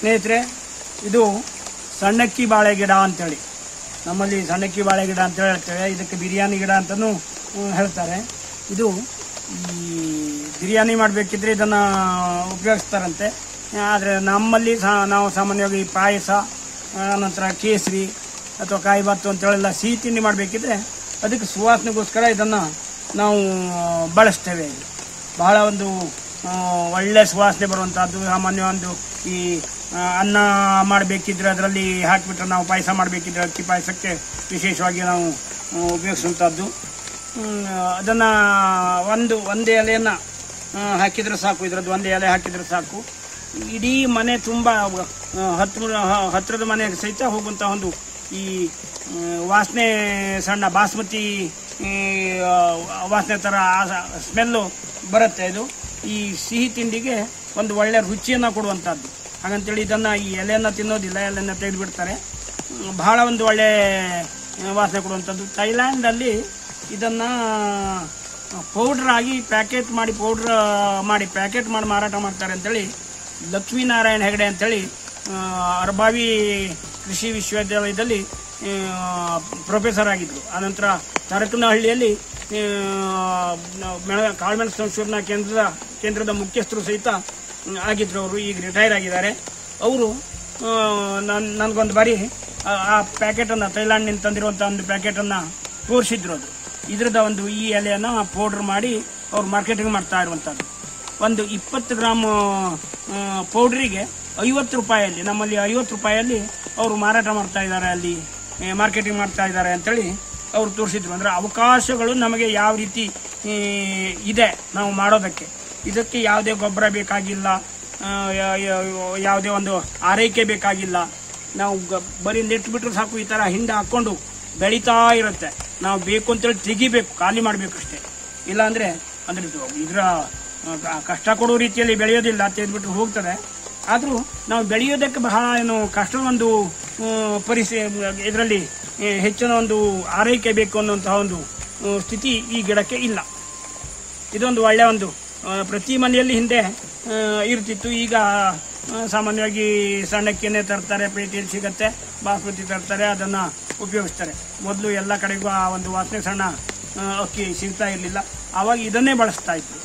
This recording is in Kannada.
ಸ್ನೇಹಿತರೆ, ಇದು ಸಣ್ಣಕ್ಕಿ ಬಾಳೆ ಗಿಡ ಅಂತೇಳಿ, ನಮ್ಮಲ್ಲಿ ಸಣ್ಣಕ್ಕಿ ಬಾಳೆ ಗಿಡ ಅಂತ ಹೇಳ್ತೇವೆ. ಇದಕ್ಕೆ ಬಿರಿಯಾನಿ ಗಿಡ ಅಂತಲೂ ಹೇಳ್ತಾರೆ. ಇದು ಈ ಬಿರಿಯಾನಿ ಮಾಡಬೇಕಿದ್ರೆ ಇದನ್ನು ಉಪಯೋಗಿಸ್ತಾರಂತೆ. ಆದರೆ ನಮ್ಮಲ್ಲಿ ನಾವು ಸಾಮಾನ್ಯವಾಗಿ ಪಾಯಸ, ನಂತರ ಕೇಸರಿ ಅಥವಾ ಕಾಯಿ ಬಾತು ಅಂತೇಳೆಲ್ಲ ಸಿಹಿ ತಿಂಡಿ ಮಾಡಬೇಕಿದ್ರೆ ಅದಕ್ಕೆ ಸುವಾಸನೆಗೋಸ್ಕರ ಇದನ್ನು ನಾವು ಬಳಸ್ತೇವೆ. ಬಹಳ ಒಂದು ಒಳ್ಳೆ ಸುವಾಸನೆ ಬರುವಂಥದ್ದು. ಸಾಮಾನ್ಯ ಒಂದು ಈ ಅನ್ನ ಮಾಡಬೇಕಿದ್ರೆ ಅದರಲ್ಲಿ ಹಾಕಿಬಿಟ್ರೆ, ನಾವು ಪಾಯಸ ಮಾಡಬೇಕಿದ್ರೆ ಅಕ್ಕಿ ಪಾಯಸಕ್ಕೆ ವಿಶೇಷವಾಗಿ ನಾವು ಉಪಯೋಗಿಸುವಂಥದ್ದು. ಅದನ್ನು ಒಂದೇ ಎಲೆಯನ್ನು ಹಾಕಿದರೆ ಸಾಕು, ಇದರದ್ದು ಒಂದೇ ಎಲೆ ಹಾಕಿದರೆ ಸಾಕು. ಇಡೀ ಮನೆ ತುಂಬ ಹತ್ತಿರದ ಮನೆಗೆ ಸಹಿತ ಹೋಗುವಂಥ ಒಂದು ಈ ವಾಸನೆ, ಸಣ್ಣ ಬಾಸ್ಮತಿ ವಾಸನೆ ಥರ ಸ್ಮೆಲ್ಲು ಬರುತ್ತೆ. ಇದು ಈ ಸಿಹಿ ತಿಂಡಿಗೆ ಒಂದು ಒಳ್ಳೆಯ ರುಚಿಯನ್ನು ಕೊಡುವಂಥದ್ದು. ಹಾಗಂತೇಳಿ ಇದನ್ನು ಈ ಎಲೆಯನ್ನು ತಿನ್ನೋದಿಲ್ಲ, ಎಲೆಯನ್ನು ತೆಗೆದುಬಿಡ್ತಾರೆ. ಬಹಳ ಒಂದು ಒಳ್ಳೆಯ ವಾಸನೆ ಕೊಡುವಂಥದ್ದು. ಥೈಲ್ಯಾಂಡಲ್ಲಿ ಇದನ್ನು ಪೌಡ್ರಾಗಿ ಪ್ಯಾಕೆಟ್ ಮಾಡಿ ಮಾರಾಟ ಮಾಡ್ತಾರೆ ಅಂತೇಳಿ ಲಕ್ಷ್ಮೀನಾರಾಯಣ ಹೆಗಡೆ ಅಂತೇಳಿ ಅರಬಾವಿ ಕೃಷಿ ವಿಶ್ವವಿದ್ಯಾಲಯದಲ್ಲಿ ಪ್ರೊಫೆಸರ್ ಆಗಿದ್ದರು. ಆನಂತರ ತರಕನಹಳ್ಳಿಯಲ್ಲಿ ಕಾಳುಮೆಣಸು ಸಂಶೋಧನಾ ಕೇಂದ್ರದ ಮುಖ್ಯಸ್ಥರು ಸಹಿತ ಆಗಿದ್ದರು. ಅವರು ಈಗ ರಿಟೈರ್ ಆಗಿದ್ದಾರೆ. ಅವರು ನನಗೊಂದು ಬಾರಿ ಆ ಪ್ಯಾಕೆಟನ್ನು, ಥೈಲ್ಯಾಂಡ್ನಿಂದ ತಂದಿರುವಂಥ ಒಂದು ಪ್ಯಾಕೆಟನ್ನು ತೋರಿಸಿದ್ರು. ಅದು ಇದರದ ಒಂದು ಈ ಎಲೆಯನ್ನು ಪೌಡ್ರ್ ಮಾಡಿ ಅವ್ರು ಮಾರ್ಕೆಟಿಂಗ್ ಮಾಡ್ತಾ ಇರುವಂಥದ್ದು. ಒಂದು 20 ಗ್ರಾಮ್ ಪೌಡ್ರಿಗೆ 50 ರೂಪಾಯಲ್ಲಿ, ನಮ್ಮಲ್ಲಿ 50 ರೂಪಾಯಲ್ಲಿ ಅವರು ಮಾರಾಟ ಮಾಡ್ತಾ ಇದ್ದಾರೆ, ಅಲ್ಲಿ ಮಾರ್ಕೆಟಿಂಗ್ ಮಾಡ್ತಾ ಇದ್ದಾರೆ ಅಂತೇಳಿ ಅವರು ತೋರಿಸಿದ್ರು. ಅಂದರೆ ಅವಕಾಶಗಳು ನಮಗೆ ಯಾವ ರೀತಿ ಇದೆ ನಾವು ಮಾಡೋದಕ್ಕೆ. ಇದಕ್ಕೆ ಯಾವುದೇ ಗೊಬ್ಬರ ಬೇಕಾಗಿಲ್ಲ, ಯಾವುದೇ ಒಂದು ಆರೈಕೆ ಬೇಕಾಗಿಲ್ಲ. ನಾವು ಬರೀ ನೆಟ್ಬಿಟ್ರೆ ಸಾಕು, ಈ ಥರ ಹಿಂಡ ಹಾಕ್ಕೊಂಡು ಬೆಳೀತಾ ಇರುತ್ತೆ. ನಾವು ಬೇಕು ಅಂತೇಳಿ ತೆಗಿಬೇಕು, ಖಾಲಿ ಮಾಡಬೇಕು ಅಷ್ಟೇ. ಇಲ್ಲಾಂದರೆ ಅಂದರೆ ಇದರ ಕಷ್ಟ ಕೊಡೋ ರೀತಿಯಲ್ಲಿ ಬೆಳೆಯೋದಿಲ್ಲ, ತೆಗೆದುಬಿಟ್ರೆ ಹೋಗ್ತದೆ. ಆದರೂ ನಾವು ಬೆಳೆಯೋದಕ್ಕೆ ಬಹಳ ಕಷ್ಟದ ಒಂದು ಇದರಲ್ಲಿ ಹೆಚ್ಚಿನ ಒಂದು ಆರೈಕೆ ಬೇಕು ಅನ್ನುವಂತಹ ಒಂದು ಸ್ಥಿತಿ ಈ ಗಿಡಕ್ಕೆ ಇಲ್ಲ. ಇದೊಂದು ಒಳ್ಳೆಯ ಒಂದು ಪ್ರತಿ ಮನೆಯಲ್ಲಿ ಹಿಂದೆ ಇರ್ತಿತ್ತು. ಈಗ ಸಾಮಾನ್ಯವಾಗಿ ಸಣ್ಣಕ್ಕಿಯನ್ನೇ ತರ್ತಾರೆ, ಪೇಟೆಯಲ್ಲಿ ಸಿಗುತ್ತೆ, ಬಾಸ್ಮತಿ ತರ್ತಾರೆ, ಅದನ್ನು ಉಪಯೋಗಿಸ್ತಾರೆ. ಮೊದಲು ಎಲ್ಲ ಕಡೆಗೂ ಆ ಒಂದು ವಾಸನೆ ಸಣ್ಣ ಅಕ್ಕಿ ಸಿಗ್ತಾ ಇರಲಿಲ್ಲ, ಆವಾಗ ಇದನ್ನೇ ಬಳಸ್ತಾ ಇದ್ರು.